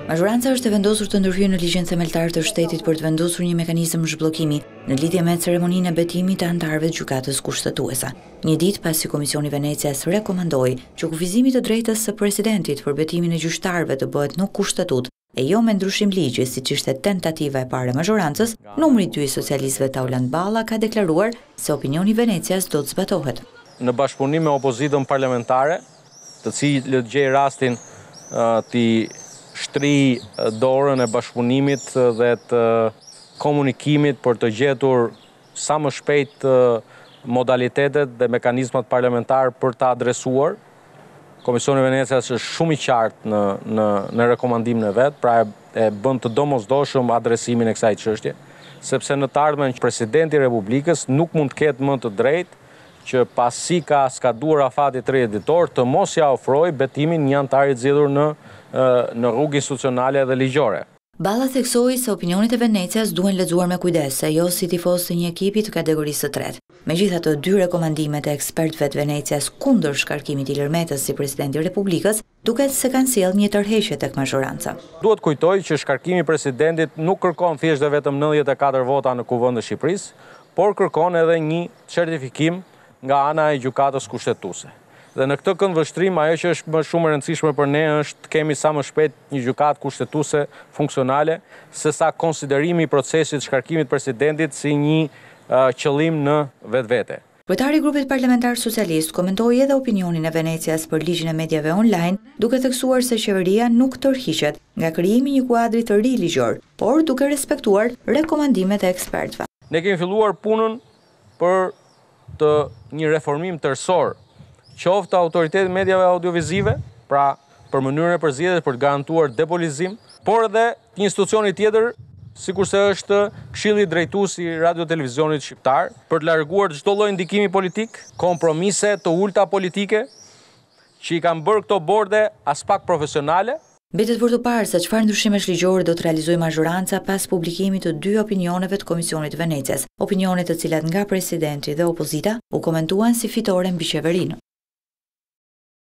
Mazhoranca është e vendosur të ndërhyjë në ligjin themeltar të shtetit për të vendosur një mekanizëm zhbllokimi në lidhje me ceremoninë e betimit të anëtarëve të gjykatës kushtetuese. Një ditë pasi Komisioni i Venecias rekomandoi që kufizimi të drejtës së presidentit për betimin e gjyqtarëve të bëhet në kushtetut e jo me ndryshim ligji siç ishte tentativa e parë e mazhorancës, numri 2 i socialistëve Tauland Balla ka deklaruar se opinioni i Venecias do të zbatohet. Në bashkëpunim me opozitën parlamentare, të cilët gjej rastin të shtri dorën e bashkëpunimit dhe të komunikimit për të gjetur sa më shpejt modalitetet dhe mekanizmat parlamentar për të adresuar. Komisioni i Venecias është shumë i qartë në rekomandimin e vet, pra e bën të domosdoshëm adresimin e kësaj çështje, sepse në të ardhmen presidenti i Republikës nuk mund të ketë më të drejtë që pasi ka skaduar afati 30 ditor të mos ja ofrojë betimin një antar i zgjedhur në rrugë institucionale dhe ligjore. Balla theksoi se opinionet e Venecias duhen lexuar me kujdes, e jo si tifoz të një ekipi të kategorisë së tretë. Megjithatë, dy rekomandimet e ekspertëve të Venecias kundër shkarkimit i Ilir Metës si presidenti i Republikës duket se kanë sjellë një tërheqje tek mazhoranca. Duhet kujtoj që shkarkimi i presidentit nuk kërkon thjesht dhe vetëm 94 vota në Kuvendin e Shqipërisë, por kërkon edhe një certifikim nga ana e gjykatës kushtetuese. Dhe në këtë këndvështrim, ajo që është më shumë e rëndësishme për ne është të kemi sa më shpejt një gjykatë kushtetuese funksionale, sesa konsiderimi i procesit shkarkimit presidentit si një qëllim në vetvete. Kryetari i grupit parlamentar socialist komentoi edhe opinionin e Venecias për ligjin e mediave online, duke theksuar se qeveria nuk tërhiqet nga krijimi i një kuadri të ri ligjor, por duke respektuar rekomandimet e ekspertëve. Ne kemi filluar punën për të një reformim tërësor, qoftë autoritetit mediave audiovizive, pra për mënyrën e përzgjedhjes për të garantuar depolizim, por edhe një institucioni tjetër, sikurse është Këshilli Drejtues i Radio-Televizionit Shqiptar, për të larguar çdo lloj ndikimi politik, kompromise të ulta politike që i kanë bërë këto borde as pak profesionale. Mbetet për të parë se çfarë ndryshimesh ligjore do të realizojë mazhoranca pas publikimit të dy opinioneve të Komisionit të Venecias, opinione të cilat nga presidenti dhe opozita u komentuan si fitore mbi qeverinë.